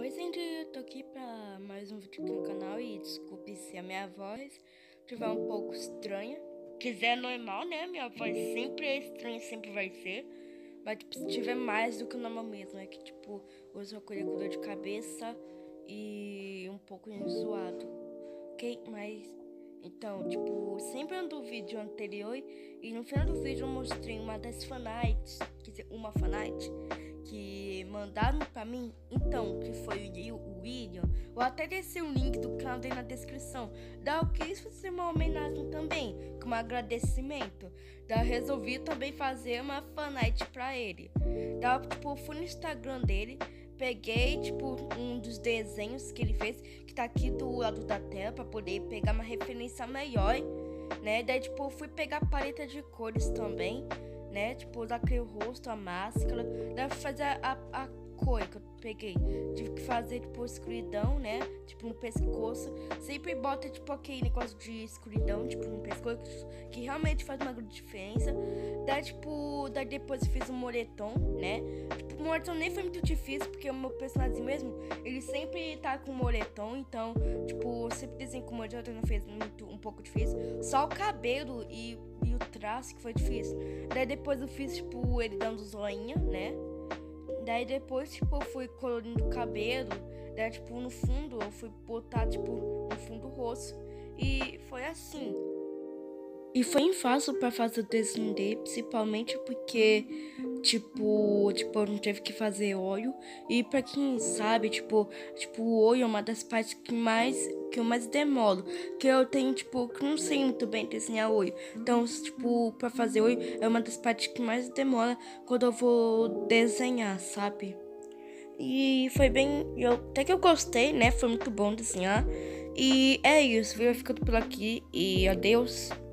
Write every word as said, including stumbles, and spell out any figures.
Oi, gente, eu tô aqui pra mais um vídeo aqui no canal e desculpe se a minha voz estiver um pouco estranha. Quiser é normal, né? Minha voz sempre é estranha, sempre vai ser. Mas tipo, se tiver mais do que o normal mesmo, é que tipo, hoje eu acordei com dor de cabeça e um pouco enjoado, ok? Mas, então, tipo, sempre ando o vídeo anterior e no final do vídeo eu mostrei uma das fanarts, quer dizer, uma fanart que mandaram pra mim, então, que foi o William. Eu até deixei o link do canal dele na descrição. Daí eu quis fazer uma homenagem também, como agradecimento. Daí eu resolvi também fazer uma fanart pra ele. Daí eu, tipo, fui no Instagram dele, peguei, tipo, um dos desenhos que ele fez, que tá aqui do lado da tela, pra poder pegar uma referência melhor, né? Daí, tipo, fui pegar a paleta de cores também, né? Tipo, usar aquele rosto, a máscara. Daí fazer a, a cor que eu peguei. Tive que fazer, tipo, escuridão, né? Tipo, no pescoço. Sempre bota, tipo, aquele negócio de escuridão, tipo, no pescoço, que realmente faz uma grande diferença. Daí, tipo, daí depois eu fiz um moletom, né? Tipo, o moletom nem foi muito difícil, porque o meu personagem mesmo, ele sempre tá com moletom. Então, tipo, sempre desenho com moletom, não fez muito, um pouco difícil. Só o cabelo e e o traço que foi difícil. Daí depois eu fiz, tipo, ele dando zoinha, né? Daí depois, tipo, eu fui colorindo o cabelo. Daí, tipo, no fundo, eu fui botar, tipo, no fundo rosto. E foi assim. E foi fácil pra fazer o desenho dele, principalmente porque, tipo, tipo, eu não teve que fazer olho. E pra quem sabe, tipo, tipo, o olho é uma das partes que mais que eu mais demoro. Que eu tenho, tipo, que não sei muito bem desenhar olho. Então, tipo, pra fazer olho é uma das partes que mais demora quando eu vou desenhar, sabe? E foi bem. Eu, até que eu gostei, né? Foi muito bom desenhar. E é isso, viu? Ficando por aqui e adeus.